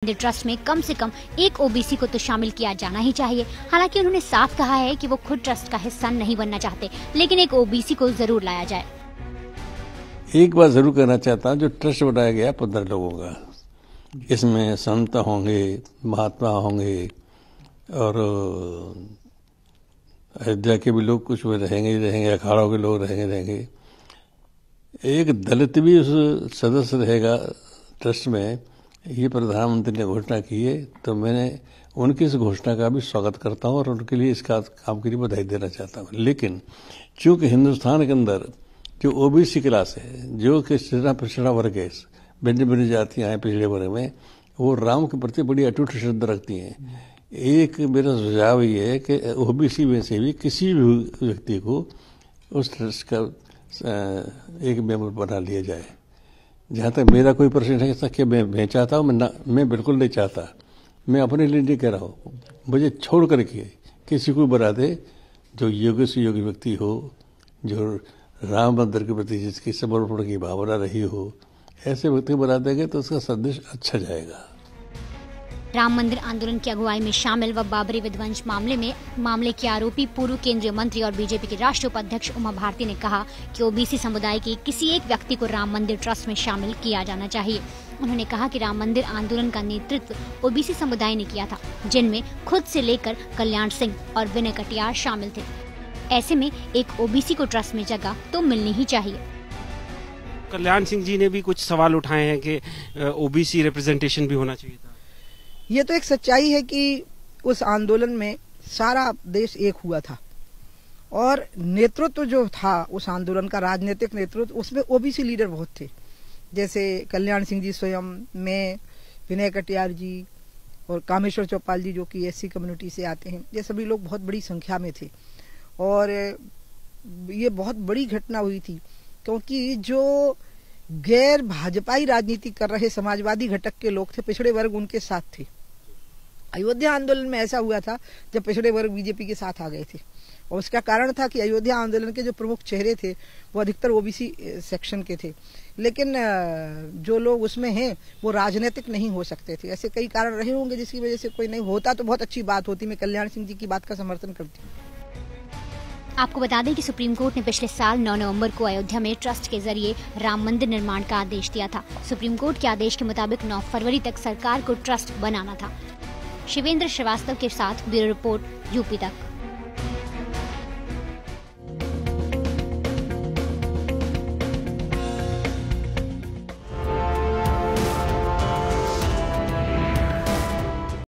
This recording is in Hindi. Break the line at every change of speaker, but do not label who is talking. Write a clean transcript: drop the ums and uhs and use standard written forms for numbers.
ट्रस्ट में कम से कम एक ओबीसी को तो शामिल किया जाना ही चाहिए। हालांकि उन्होंने साफ कहा है कि वो खुद ट्रस्ट का हिस्सा नहीं बनना चाहते, लेकिन एक ओबीसी को जरूर लाया जाए।
एक बात जरूर कहना चाहता हूँ, जो ट्रस्ट बनाया गया 15 लोगों का, इसमें संत होंगे, महात्मा होंगे और अयोध्या के भी लोग कुछ रहेंगे, अखाड़ों के लोग रहेंगे। एक दलित भी उस सदस्य रहेगा ट्रस्ट में। ये प्रधानमंत्री ने घोषणा की है, तो मैंने उनकी इस घोषणा का भी स्वागत करता हूं और उनके लिए इसका काम के लिए बधाई देना चाहता हूं। लेकिन चूंकि हिंदुस्तान के अंदर जो ओबीसी क्लास है, जो कि पिछड़ा वर्ग है, भिन्न जातियां हैं पिछड़े वर्ग में, वो राम के प्रति बड़ी अटूट श्रद्धा रखती हैं। एक मेरा सुझाव ये है कि ओबीसी में से भी किसी भी व्यक्ति को उस ट्रस्ट का एक मेंबर बना लिया जाए। जहाँ तक मेरा कोई प्रश्न है कि मैं चाहता हूँ, मैं बिल्कुल नहीं चाहता। मैं अपने लिए नहीं कह रहा हूँ, मुझे छोड़ करके किसी को बना दे जो योग्य से योग्य व्यक्ति हो, जो राम मंदिर के प्रति जिसकी समर्पण की भावना रही हो, ऐसे व्यक्ति बना देंगे तो उसका संदेश अच्छा जाएगा।
राम मंदिर आंदोलन की अगुवाई में शामिल व बाबरी विध्वंस मामले के आरोपी पूर्व केंद्रीय मंत्री और बीजेपी के राष्ट्रीय उपाध्यक्ष उमा भारती ने कहा कि ओबीसी समुदाय के किसी एक व्यक्ति को राम मंदिर ट्रस्ट में शामिल किया जाना चाहिए। उन्होंने कहा कि राम मंदिर आंदोलन का नेतृत्व ओबीसी समुदाय ने किया था, जिनमें खुद से लेकर कल्याण सिंह और विनय कटियार शामिल थे। ऐसे में एक ओबीसी को ट्रस्ट में जगह तो मिलनी ही चाहिए।
कल्याण सिंह जी ने भी कुछ सवाल उठाए हैं कि ओबीसी रिप्रेजेंटेशन भी होना चाहिए था।
ये तो एक सच्चाई है कि उस आंदोलन में सारा देश एक हुआ था और नेतृत्व जो था उस आंदोलन का, राजनीतिक नेतृत्व, उसमें ओबीसी लीडर बहुत थे, जैसे कल्याण सिंह जी स्वयं, मैं, विनय कटियार जी और कामेश्वर चौपाल जी जो कि एससी कम्युनिटी से आते हैं। ये सभी लोग बहुत बड़ी संख्या में थे और ये बहुत बड़ी घटना हुई थी, क्योंकि जो गैर भाजपाई राजनीति कर रहे समाजवादी घटक के लोग थे, पिछड़े वर्ग उनके साथ थे। अयोध्या आंदोलन में ऐसा हुआ था जब पिछड़े वर्ग बीजेपी के साथ आ गए थे, और उसका कारण था कि अयोध्या आंदोलन के जो प्रमुख चेहरे थे वो अधिकतर ओबीसी सेक्शन के थे, लेकिन जो लोग उसमें हैं वो राजनीतिक नहीं हो सकते थे। ऐसे कई कारण रहे होंगे जिसकी वजह से कोई नहीं होता तो बहुत अच्छी बात होती। मैं कल्याण सिंह जी की बात का समर्थन करती हूँ।
आपको बता दें कि सुप्रीम कोर्ट ने पिछले साल 9 नवंबर को अयोध्या में ट्रस्ट के जरिए राम मंदिर निर्माण का आदेश दिया था। सुप्रीम कोर्ट के आदेश के मुताबिक 9 फरवरी तक सरकार को ट्रस्ट बनाना था। शिवेंद्र श्रीवास्तव के साथ ब्यूरो रिपोर्ट, यूपी तक।